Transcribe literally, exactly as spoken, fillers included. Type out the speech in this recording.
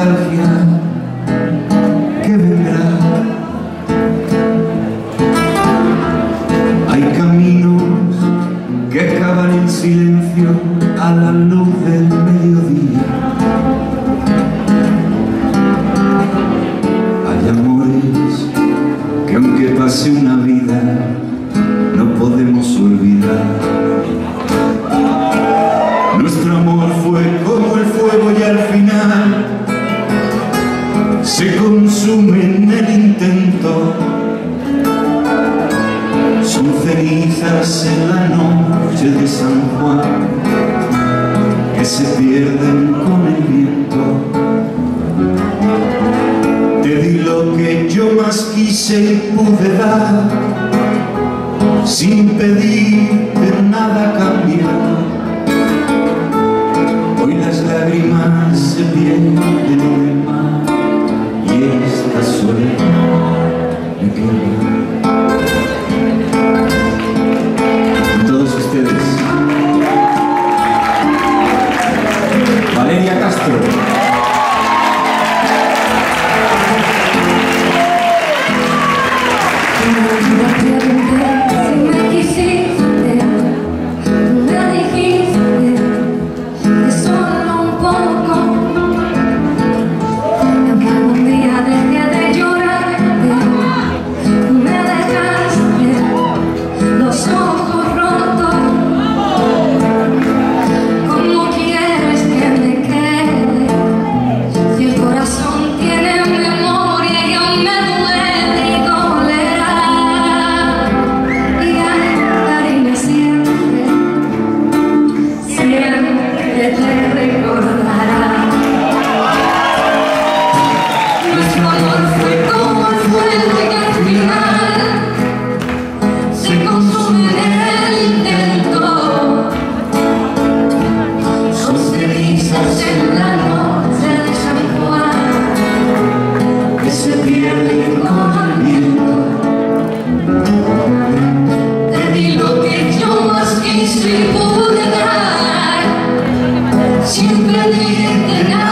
nostalgia que vendrá. Hay caminos que acaban en silencio a la luz del mediodía. Hay amores que aunque pase una vida no podemos olvidar. Nuestro amor fue como el fuego y al final se consume en el intento. Son cenizas en la noche de San Juan que se pierden con el viento. Te di lo que yo más quise y pude dar, sin pedir que nada cambiara. Hoy las lágrimas se pierden en el mar y esta soledad me queda. Con todos ustedes, Valeria Castro. Siempre